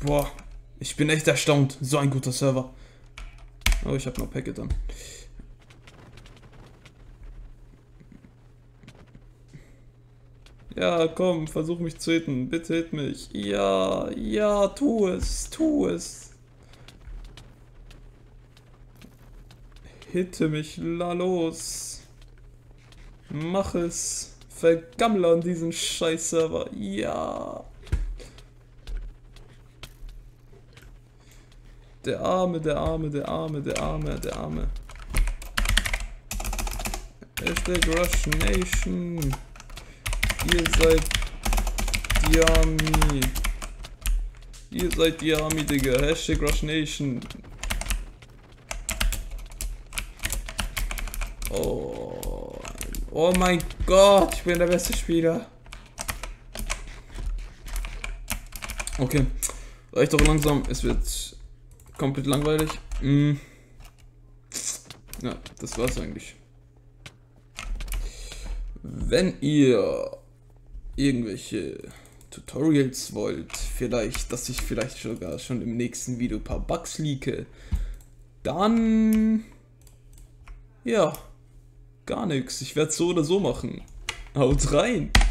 Boah, ich bin echt erstaunt. So ein guter Server. Oh, ich habe noch Packet an. Ja, komm, versuch mich zu hitten. Bitte hit mich. Ja, ja, tu es, tu es. Hitte mich, la los. Mach es. Vergammle an diesen Scheiß-Server. Ja. Der Arme, der Arme, der Arme, der Arme, der Arme. Hashtag Rush Nation. Ihr seid die Army. Ihr seid die Army, Digga. Hashtag Rush Nation. Oh. Oh mein Gott, ich bin der beste Spieler. Okay. Reicht doch langsam. Es wird komplett langweilig. Ja, das war's eigentlich. Wenn ihr irgendwelche Tutorials wollt, vielleicht, dass ich vielleicht sogar schon im nächsten Video ein paar Bugs leake, dann ja, gar nichts. Ich werde es so oder so machen. Haut rein!